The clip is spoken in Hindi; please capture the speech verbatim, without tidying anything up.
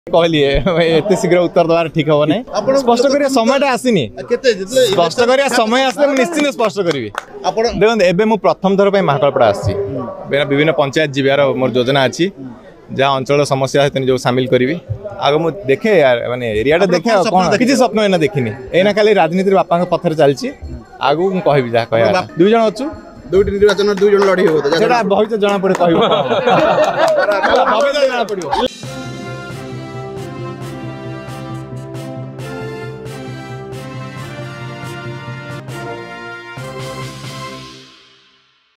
कहलिए एते शीघ्र उत्तर दबार ठीक हम ना स्पष्ट करिया समय आसीनी स्पष्ट करिया समय आसले निश्चित स्पष्ट करी देखो एबे मु प्रथम थर महाकालपड़ा आसी विभिन्न पंचायत जीवार मोर योजना अच्छी जहाँ अंचल समस्या है जो सामिल करी आग मु देखे यार माने एरिया देखे कौन किसी स्वप्न एना देखनी एना खाली राजनीति बापा पथर चलती आगु मु कहबी जा कह दुई जन अच्छु दुईटी निर्वाचन दुई जन लड़ी हो भविष्य जना पड़े कह जना पड़ो